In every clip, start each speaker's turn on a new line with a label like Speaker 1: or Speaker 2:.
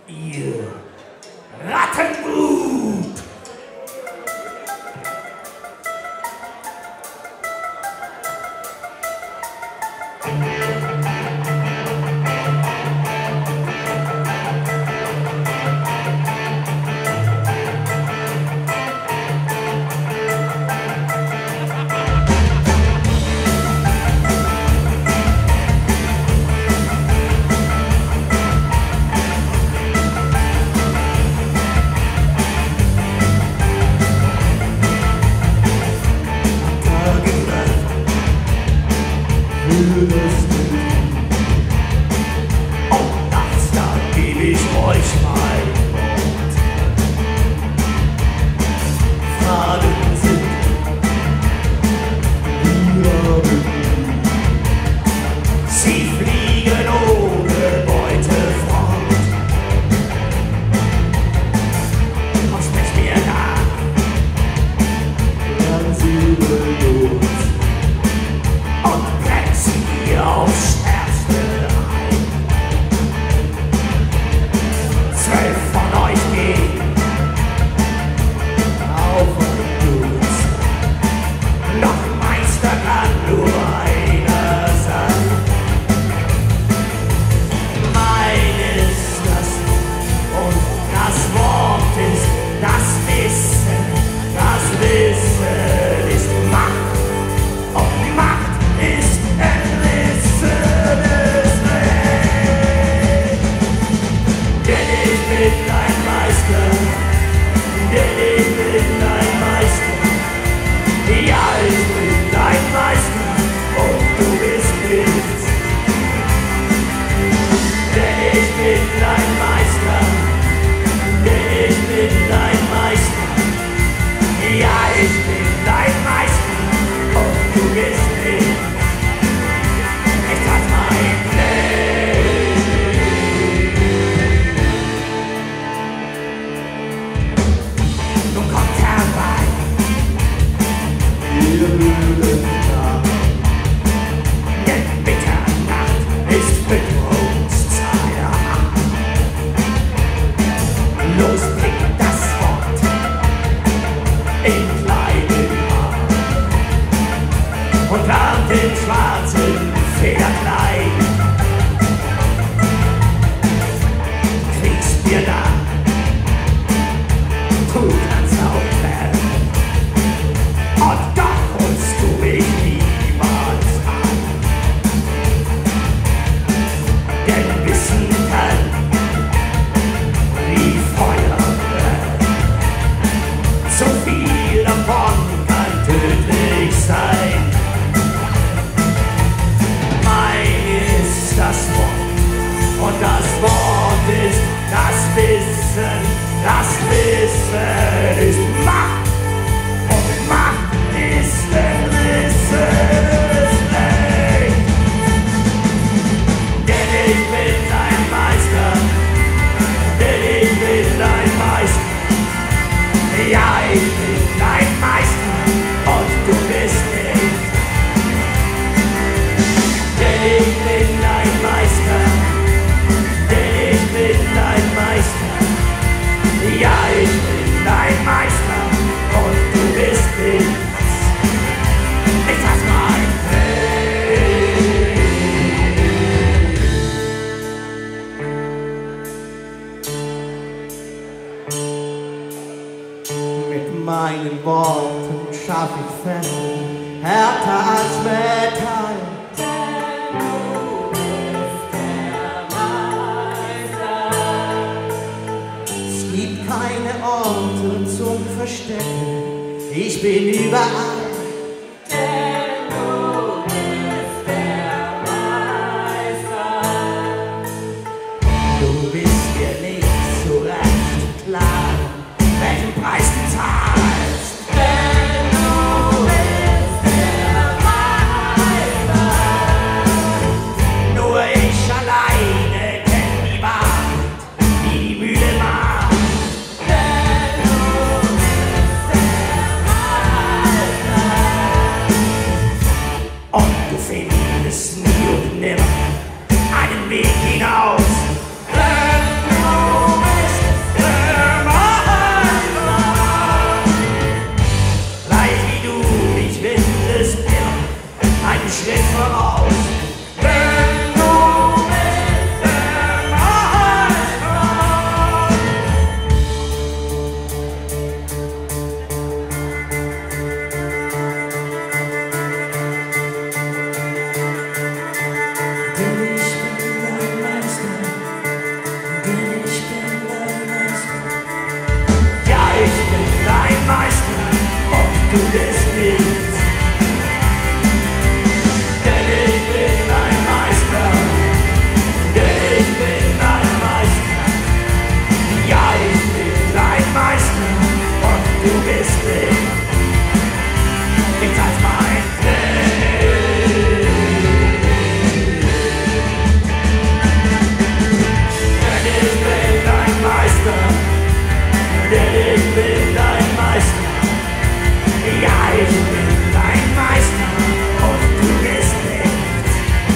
Speaker 1: Ihr Rattenblut! Und nachts, da geb ich euch mein Wort. Fragen sind ihrer bemüht. Sie fliegen ohne Beute fort. Und sprich mir nach, werden sie belohnt. Und brennt sie aufs Schärfste ein. 12 von euch gehen auf ein Blut. Doch Meister kann nur einer sein. Mein ist das und das Wort ist das Wissen. Das Wissen ist Macht. Und Macht ist entrissenes Recht. Denn ich bin dein Meister, denn ich bin dein Meister. Ja, ich bin dein Meister und du bist nichts. Denn ich bin dein Meister, denn ich bin dein Meister. Ja, ich bin dein Meister und du bist nichts. Ich tat mein Leben. Nun kommt herbei, ihr müden Tag. Denn Mitternacht ist Fütterungszeit. Los bringt das Wort in kleinen Arm und plant den schwarzen Federkleid. Kriegst mir nach, du kannst auch werden, und doch holst du mich niemals an. Denn Wissen kann wie Feuer brennen. So viel davon kann tödlich sein. Mein ist das Wort und das Wort ist das Wissen. Das Wissen ist Macht und Macht ist entrissenes Recht. Denn ich bin dein Meister, denn ich bin dein Meister. Ja, ich bin dein Meister und du bist nicht. Denn ich bin dein Meister, denn ich bin dein Meister. Ja, ich bin dein Meister und du bist nichts. Ich tat mein Weg. Mit meinen Worten schaff ich Fesseln, härter als Metall. Es gibt keine Orte zum Verstecken, ich bin überall.
Speaker 2: Denn du bist der Meister.
Speaker 1: Du bist dir nicht so recht klar, welchen Preis du zahlst.
Speaker 2: Denn du bist der Meister.
Speaker 1: Nur ich alleine kenn die Wahrheit, wie die Mühle macht.
Speaker 2: Denn du bist der Meister.
Speaker 1: Und du findest nie und nimmer einen Weg hinaus.
Speaker 2: Denn
Speaker 1: du bist nichts. Denn ich bin ein Meister, denn ich bin ein Meister. Ja, ich bin ein Meister und du bist nicht. Nichts als mein Trick. Denn ich bin ein Meister, denn ich bin ein Meister. Ja, ich bin ein Meister und du bist nicht.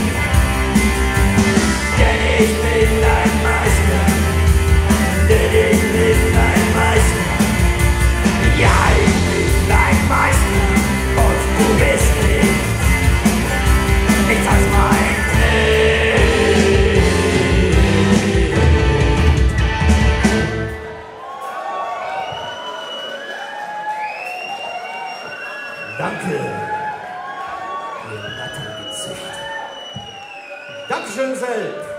Speaker 1: Denn ich bin ein Meister, denn ich bin ein Meister. Ja, ich bin ein Meister und du bist nicht. Nichts als mein Trick. Danke, ihr Nattergesicht.
Speaker 3: Dankeschön, Sel.